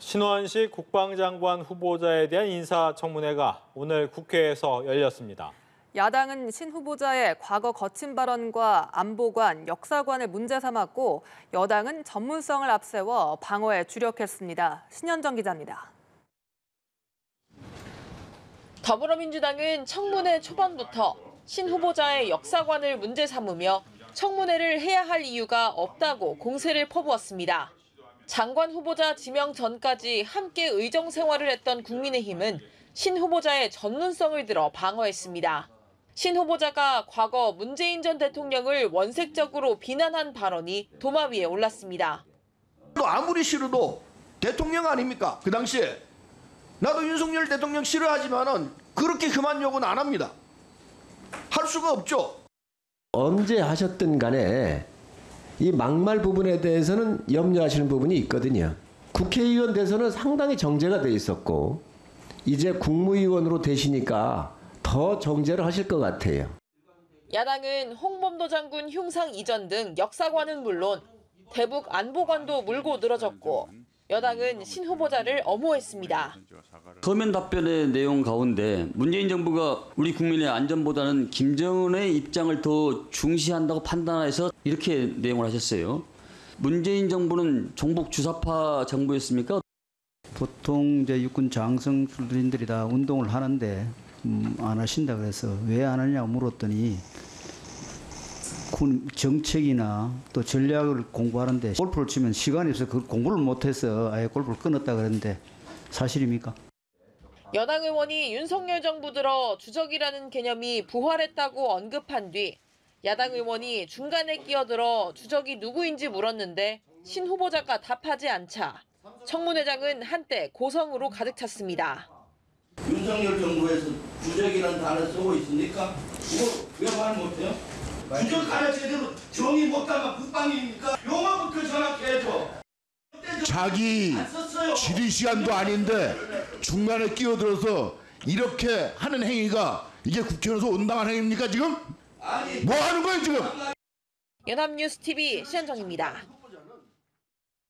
신원식 국방장관 후보자에 대한 인사청문회가 오늘 국회에서 열렸습니다. 야당은 신 후보자의 과거 거친 발언과 안보관, 역사관을 문제 삼았고 여당은 전문성을 앞세워 방어에 주력했습니다. 신현정 기자입니다. 더불어민주당은 청문회 초반부터 신 후보자의 역사관을 문제 삼으며 청문회를 해야 할 이유가 없다고 공세를 퍼부었습니다. 장관 후보자 지명 전까지 함께 의정 생활을 했던 국민의힘은 신 후보자의 전문성을 들어 방어했습니다. 신 후보자가 과거 문재인 전 대통령을 원색적으로 비난한 발언이 도마 위에 올랐습니다. 아무리 싫어도 대통령 아닙니까? 그 당시에 나도 윤석열 대통령 싫어하지만은 그렇게 험한 욕은 안 합니다. 할 수가 없죠. 언제 하셨든 간에 이 막말 부분에 대해서는 염려하시는 부분이 있거든요. 국회의원 돼서는 상당히 정제가 돼 있었고 이제 국무위원으로 되시니까 더 정제를 하실 것 같아요. 야당은 홍범도 장군 흉상 이전 등 역사관은 물론 대북 안보관도 물고 늘어졌고 여당은 신 후보자를 엄호했습니다. 서면 답변의 내용 가운데 문재인 정부가 우리 국민의 안전보다는 김정은의 입장을 더 중시한다고 판단해서 이렇게 내용을 하셨어요. 문재인 정부는 종북 주사파 정부였습니까? 보통 이제 육군 장성들이 다 운동을 하는데 안 하신다 그래서 왜 안 하냐고 물었더니 군 정책이나 또 전략을 공부하는데 골프를 치면 시간이 없어서 그 공부를 못해서 아예 골프를 끊었다 그랬는데 사실입니까? 여당 의원이 윤석열 정부 들어 주적이라는 개념이 부활했다고 언급한 뒤 야당 의원이 중간에 끼어들어 주적이 누구인지 물었는데 신 후보자가 답하지 않자 청문회장은 한때 고성으로 가득 찼습니다. 윤석열 정부에서 주적이라는 단어 쓰고 있습니까? 이거 왜 말 못해요? 주적 하나 제대로 정의 못하면 국방입니까? 용어부터 정확해야죠. 자기 질의 시간도 아닌데 중간에 끼어들어서 이렇게 하는 행위가 이게 국회의원에서 온당한 행위입니까 지금? 뭐 하는 거예요 지금? 연합뉴스 TV 신현정입니다.